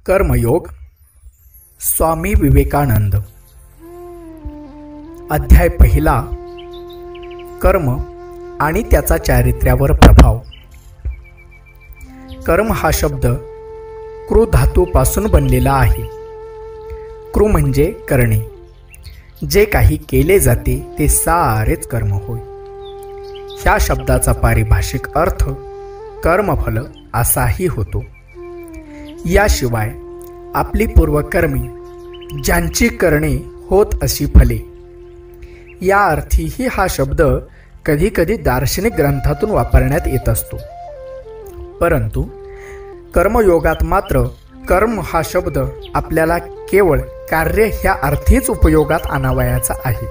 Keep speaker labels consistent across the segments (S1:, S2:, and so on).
S1: कर्मयोग स्वामी विवेकानंद। अध्याय पहिला, कर्म आणि त्याचा चारित्र्यावर प्रभाव। कर्म हा शब्द कृ धातूपासून बनलेला आहे। कृ म्हणजे करणे, जे काही केले जाते ते सारेच कर्म होय। ह्या शब्दाचा पारिभाषिक अर्थ कर्मफल असाही होतो। याशिवाय आपली पूर्वकर्मी ज्यांची करणे होत अशी फले, या अर्थीही हा शब्द कधी कधी दार्शनिक ग्रंथातून वापरण्यात येत असतो। परंतु कर्मयोगात मात्र कर्म हा शब्द आपल्याला केवळ कार्य ह्या अर्थीच उपयोगात आणावयाचा आहे।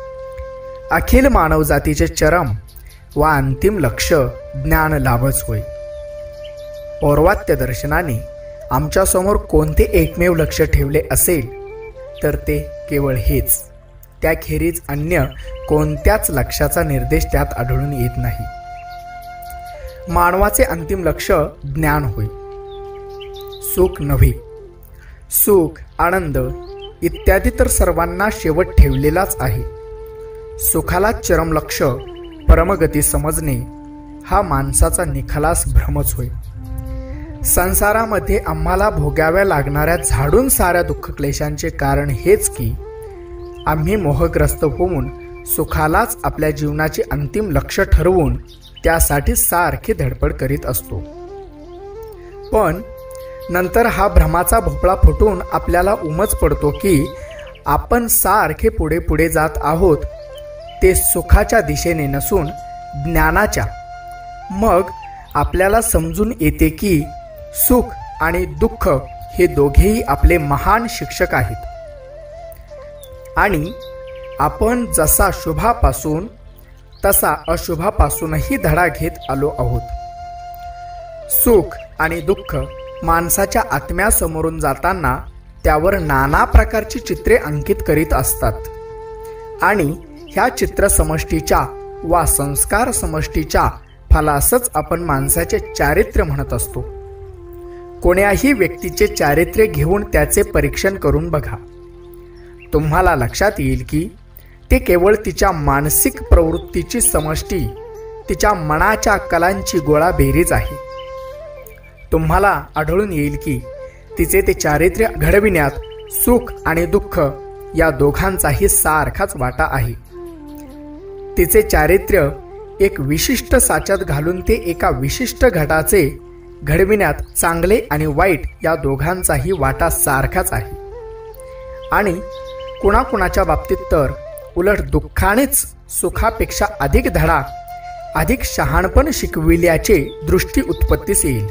S1: अखिल मानवजातीचे चरम व अंतिम लक्ष ज्ञान लाभच होय। पौर्वात्य दर्शनाने आमच्यासमोर कोणते एकमेव लक्ष ठेवले असेल तर ते केवळ हेच। त्याखेरीज अन्य कोणत्याच लक्ष्याचा निर्देश त्यात आढळून येत नाही। मानवाचे अंतिम लक्ष ज्ञान होय, सुख नव्हे। सुख, आनंद इत्यादी तर सर्वांना शेवट ठेवलेलाच आहे। सुखाला चरम लक्ष, परमगती समजणे हा माणसाचा निखलास भ्रमच होय। संसारामध्ये आम्हाला भोगाव्या लागणाऱ्या झाडून साऱ्या दुःखक्लेशांचे कारण हेच की आम्ही मोहग्रस्त होऊन सुखालाच आपल्या जीवनाचे अंतिम लक्ष ठरवून त्यासाठी सारखी धडपड करीत असतो। पण नंतर हा भ्रमाचा भोपळा फुटून आपल्याला उमज पडतो की आपण सारखे पुढे पुढे जात आहोत ते सुखाच्या दिशेने नसून ज्ञानाच्या। मग आपल्याला समजून येते की सुख आणि दुःख हे दोघेही आपले महान शिक्षक आहेत आणि आपण जसा शुभापासून तसा अशुभापासूनही धडा घेत आलो आहोत। सुख आणि दुःख माणसाच्या आत्म्यासमोरून जाताना त्यावर नाना प्रकारची चित्रे अंकित करीत असतात आणि ह्या चित्रसमष्टीच्या वा संस्कार समष्टीच्या फलासच आपण माणसाचे चारित्र्य म्हणत असतो। कोण्याही व्यक्तीचे चारित्र्य घेऊन त्याचे परीक्षण करून बघा, तुम्हाला लक्षात येईल की ते केवळ तिच्या मानसिक प्रवृत्तीची समष्टी, तिच्या मनाच्या कलांची गोळाबेरीज आहे। तुम्हाला आढळून येईल की तिचे ते चारित्र्य घडविण्यात सुख आणि दुःख या दोघांचाही सारखाच वाटा आहे। तिचे चारित्र्य एक विशिष्ट साच्यात घालून ते एका विशिष्ट घटाचे घडविण्यात चांगले आणि वाईट या दोघांचाही वाटा सारखाच आहे। आणि कुणाकुणाच्या बाबतीत तर उलट दुःखानेच सुखापेक्षा अधिक धडा, अधिक शहाणपण शिकविल्याचे दृष्टी उत्पत्तीस येईल।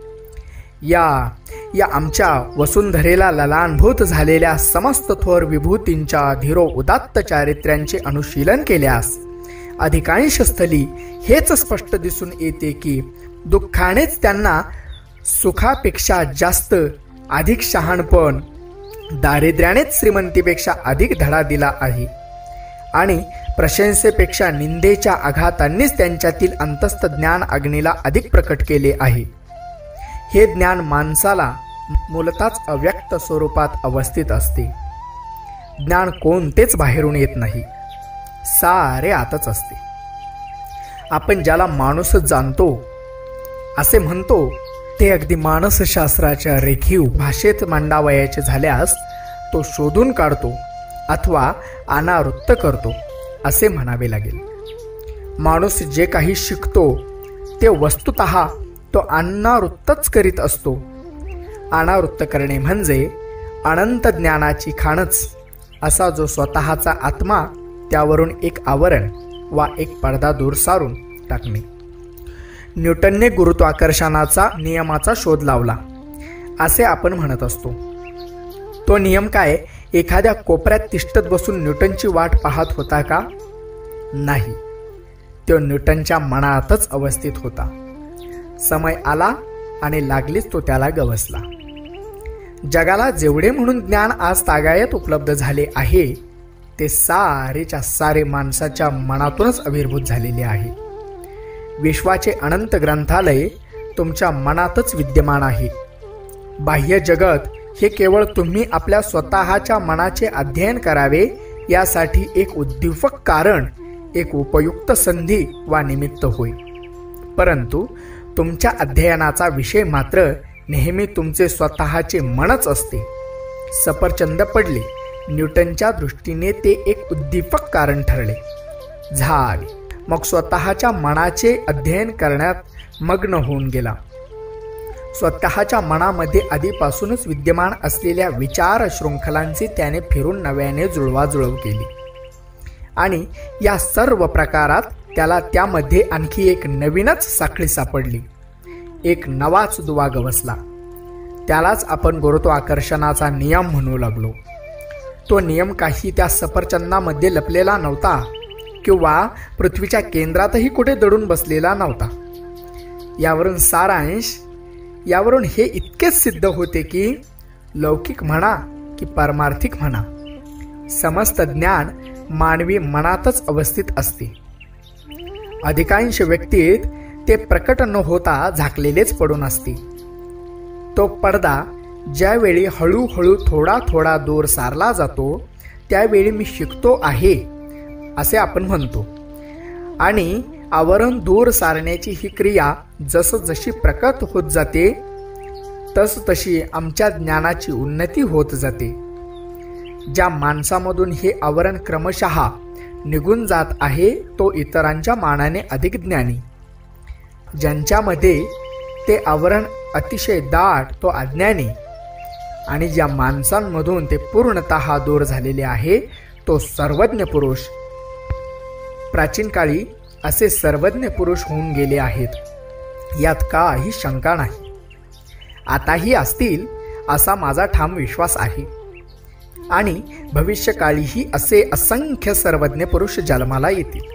S1: या आमच्या वसुंधरेला ललांभूत झालेल्या समस्त थोर विभूतींच्या धीरो उदात्त चारित्र्यांचे अनुशीलन केल्यास अधिकांश स्थली हेच स्पष्ट दिसून येते की दुःखानेच त्यांना सुखापेक्षा जास्त अधिक शहाणपण, दारिद्र्यानेच श्रीमंतीपेक्षा अधिक धडा दिला आहे आणि प्रशंसेपेक्षा निंदेच्या आघातांनीच त्यांच्यातील अंतस्थ ज्ञान अग्नीला अधिक प्रकट केले आहे। हे ज्ञान माणसाला मूलतःच अव्यक्त स्वरूपात अवस्थित असते। ज्ञान कोणतेच बाहेरून येत नाही, सारे आतच असते। आपण ज्याला माणूस जाणतो असे म्हणतो ते अगदी मानसशास्त्राच्या रेखीव भाषेत मांडावयाचे झाल्यास तो शोधून काढतो अथवा अनावृत्त करतो असे म्हणावे लागेल। माणूस जे काही शिकतो ते वस्तुतः तो अनावृत्तच करीत असतो। अनावृत्त करणे म्हणजे अनंत ज्ञानाची खाणच असा जो स्वतःचा आत्मा त्यावरून एक आवरण वा एक पडदा दूर सारून टाकणे। न्यूटनने गुरुत्वाकर्षणाचा नियमाचा शोध लावला असे आपण म्हणत असतो। तो नियम काय एखाद्या कोपऱ्यात तिष्ठत बसून न्यूटनची वाट पाहत होता का? नाही, तो न्यूटनच्या मनातच अवस्थित होता। समय आला आणि लागलीच तो त्याला गवसला। जगाला जेवढे म्हणून ज्ञान आज तागायत उपलब्ध झाले आहे ते सारेच्या सारे माणसाच्या मनातूनच आविर्भूत झालेले आहे। विश्वाचे अनंत ग्रंथालय तुमच्या मनातच विद्यमान आहे। बाह्य जगत हे केवळ तुम्ही आपल्या स्वतःच्या मनाचे अध्ययन करावे यासाठी एक उद्दीपक कारण, एक उपयुक्त संधी वा निमित्त होय. परंतु तुमच्या अध्ययनाचा विषय मात्र नेहमी तुमचे स्वतःचे मनच असते. सफरचंद पडले, न्यूटनच्या दृष्टीने ते एक उद्दीपक कारण ठरले. झाले. मग स्वतःच्या मनाचे अध्ययन करण्यात मग्न होऊन गेला. स्वतःच्या मनामध्ये आधीपासूनच विद्यमान असलेल्या विचार शृंखलांची त्याने फिरून नव्याने जुळवाजुळव केली आणि या सर्व प्रकारात त्याला त्यामध्ये आणखी एक नवीनच साखळी सापडली. एक नवाच दुवा गवसला. त्यालाच आपण गुरुत्वाकर्षणाचा नियम म्हणू लागलो. तो नियम काही त्या सफरचंदामध्ये लपलेला नव्हता किंवा पृथ्वीच्या केंद्रातही कुठे दडून बसलेला नव्हता. यावरून हे इतकेच सिद्ध होते की लौकिक म्हणा की पारमार्थिक म्हणा, समस्त ज्ञान मानवी मनातच अवस्थित असते. अधिकांश व्यक्तीत ते प्रकट न होता झाकलेलेच पडून असते. तो पडदा ज्यावेळी हळूहळू थोडा थोडा दूर सारला जातो त्यावेळी मी शिकतो आहे असे आपण म्हणतो आणि आवरण दूर सारण्याची ही क्रिया जसजशी प्रकट होत जाते तसतशी आमच्या ज्ञानाची उन्नती होत जाते. ज्या माणसामधून हे आवरण क्रमशः निघून जात आहे तो इतरांच्या मानाने अधिक ज्ञानी. ज्यांच्यामध्ये ते आवरण अतिशय दाट तो अज्ञानी आणि ज्या माणसांमधून ते पूर्णतः दूर झालेले आहे तो सर्वज्ञ पुरुष. प्राचीन काळी असे सर्वज्ञ पुरुष होऊन गेले आहेत, यात काही शंका नाही. आताही असतील असा माझा ठाम विश्वास आहे आणि भविष्यकाळीही असे असंख्य सर्वज्ञ पुरुष जन्माला येतील.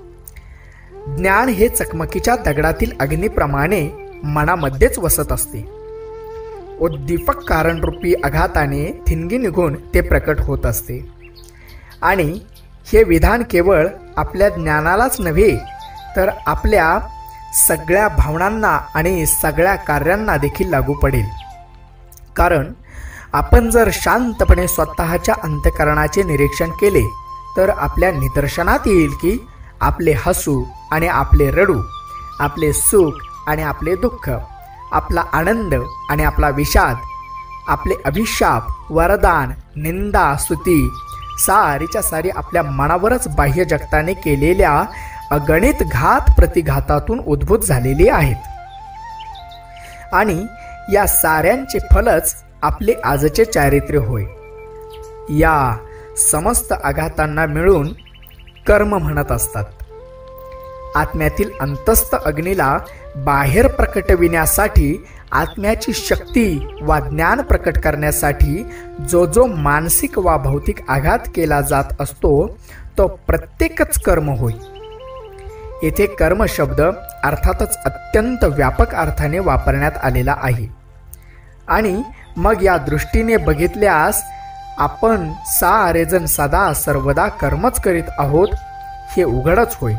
S1: ज्ञान हे चकमकीच्या दगडातील अग्नीप्रमाणे मनामध्येच वसत असते. उद्दीपक कारणरूपी आघाताने ठिणगी निघून ते प्रकट होत असते आणि हे विधान केवळ आपल्या ज्ञानालाच नव्हे तर आपल्या सगळ्या भावनांना आणि सगळ्या कार्यांना देखील लागू पडेल. कारण आपण जर शांतपणे स्वतःच्या अंतःकरणाचे निरीक्षण केले तर आपल्या निदर्शनात येईल की आपले हसू आणि आपले रडू, आपले सुख आणि आपले दुःख, आपला आनंद आणि आपला विषाद, आपले अभिशाप, वरदान, निंदा, स्तुती सारीच्या सारी आपल्या मनावरच बाह्य जगताने केलेल्या अगणित घात प्रतिघातातून उद्भूत झालेली आहेत आणि या साऱ्यांचे फलच आपले आजचे चारित्र्य होय. या समस्त आघातांना मिळून कर्म म्हणत असतात. आत्म्यातील अंतस्थ अग्नीला बाहेर प्रकटविण्यासाठी, आत्म्याची शक्ती वा ज्ञान प्रकट करण्यासाठी जो जो मानसिक वा भौतिक आघात केला जात असतो तो प्रत्येकच कर्म होय. येथे कर्म शब्द अर्थातच अत्यंत व्यापक अर्थाने वापरण्यात आलेला आहे आणि मग या दृष्टीने बघितल्यास आपण सारेजण सदा सर्वदा कर्मच करीत आहोत हे उघडच होय.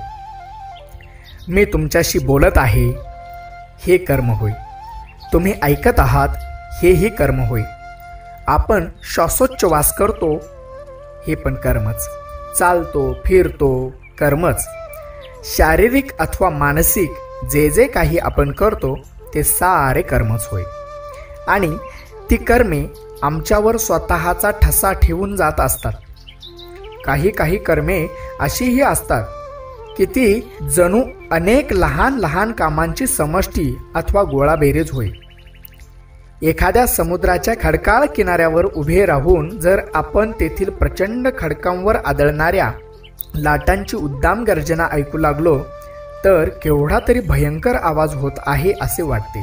S1: मी तुमच्याशी बोलत आहे हे कर्म होय. तुम्ही ऐकत आहात हेही कर्म होय. आपण श्वासोच्छवास करतो हे पण कर्मच. चालतो फिरतो कर्मच. शारीरिक अथवा मानसिक जे जे काही आपण करतो ते सारे कर्मच होय आणि ती कर्मे आमच्यावर स्वतःचा ठसा ठेवून जात असतात. काही काही कर्मे अशीही असतात की ती जणू अनेक लहान लहान कामांची समष्टी अथवा गोळाबेरीज होय. एखाद्या समुद्राच्या खडकाळ किनाऱ्यावर उभे राहून जर आपण तेथील प्रचंड खडकांवर आदळणाऱ्या लाटांची उद्दाम गर्जना ऐकू लागलो तर केवढा तरी भयंकर आवाज होत आहे असे वाटते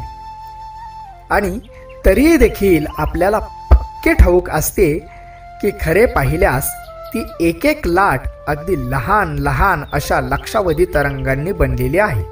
S1: आणि तरी देखील आपल्याला पक्के ठाऊक असते की खरे पाहिल्यास ती एक एक लाट अगदी लहान लहान अशा लक्षावधी तरंगांनी बनलेली आहे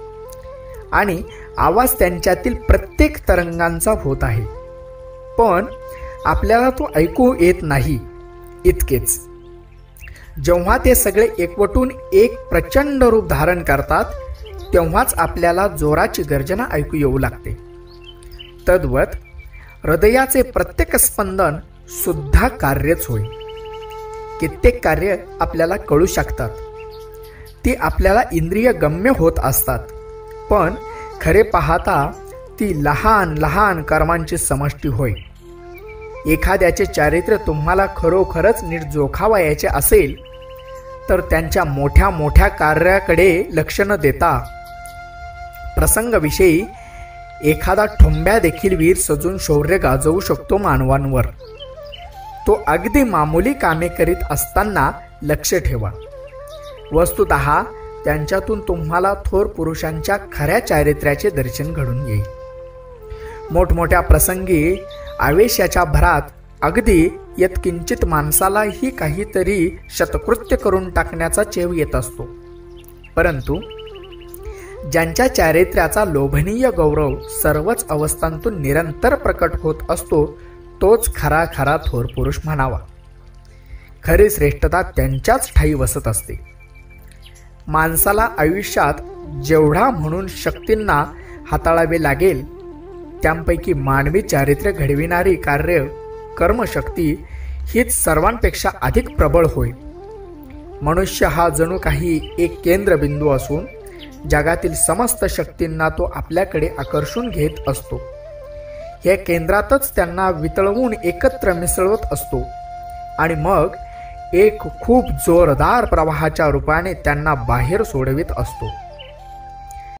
S1: आणि आवाज त्यांच्यातील प्रत्येक तरंगांचा होत आहे, पण आपल्याला तो ऐकू येत नाही. इतकेच. जेव्हा ते सगळे एकवटून एक प्रचंड रूप धारण करतात तेव्हाच आपल्याला जोराची गर्जना ऐकू येऊ लागते. तद्वत हृदयाचे प्रत्येक स्पंदन सुद्धा कार्यच होय. कित्येक कार्य आपल्याला कळू शकतात, ती आपल्याला इंद्रिय गम्य होत असतात, पण खरे पाहता ती लहान लहान कर्मांची समष्टी होय. एखाद्याचे चारित्र्य तुम्हाला खरोखरच नीट जोखावायचे असेल तर त्यांच्या मोठ्या मोठ्या कार्याकडे लक्ष न देता प्रसंगविषयी एखादा ठोंब्या देखील वीर सजून शौर्य गाजवू शकतो मानवांवर. तो अगदी मामूली कामे करीत असताना लक्ष ठेवा. वस्तुतः त्यांच्यातून तुम्हाला थोर पुरुषांच्या खऱ्या चारित्र्याचे दर्शन घडून येईल. मोठमोठ्या प्रसंगी आवेशाच्या भरात अगदी यत्किंचित माणसालाही काहीतरी शतकृत्य करून टाकण्याचा चेव येत असतो, परंतु ज्यांच्या चारित्र्याचा लोभनीय गौरव सर्वच अवस्थांतून निरंतर प्रकट होत असतो तोच खरा खरा थोर पुरुष म्हणावा. खरी श्रेष्ठता त्यांच्याच ठाई वसत असते. माणसाला आयुष्यात जेवढा म्हणून शक्तींना हाताळावे लागेल त्यांपैकी मानवी चारित्र्य घडविणारी कार्य कर्मशक्ती हीच सर्वांपेक्षा अधिक प्रबळ होय. मनुष्य हा जणू काही एक केंद्रबिंदू असून जगातील समस्त शक्तींना तो आपल्याकडे आकर्षून घेत असतो. या केंद्रातच त्यांना वितळवून एकत्र मिसळवत असतो आणि मग एक खूप जोरदार प्रवाहाच्या रूपाने त्यांना बाहेर सोडवित असतो.